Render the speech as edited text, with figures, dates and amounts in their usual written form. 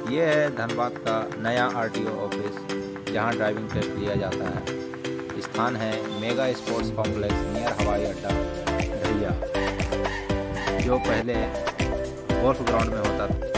ये है धनबाद का नया आरटीओ ऑफिस जहां ड्राइविंग टेस्ट लिया जाता है। स्थान है मेगा स्पोर्ट्स कॉम्प्लेक्स नियर हवाई अड्डा ढैया, जो पहले गोल्फ ग्राउंड में होता था।